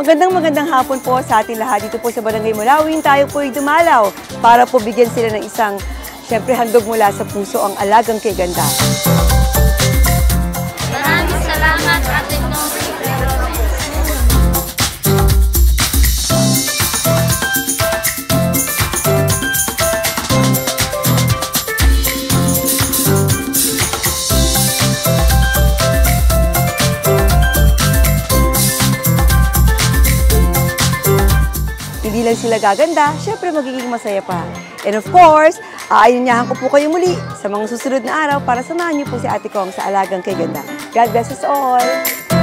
Magandang hapon po sa ating lahat dito po sa Barangay Mulawin. Tayo po ay dumalaw para po bigyan sila ng isang, syempre, handog mula sa puso ang alagang kay ganda. Maraming salamat, Ate Nori. Hindi lang sila gaganda, syempre magiging masaya pa. And of course, aayunyahan ko po kayo muli sa mga susunod na araw para samahan niyo po si Ate Kong sa alagang kay ganda. God bless us all!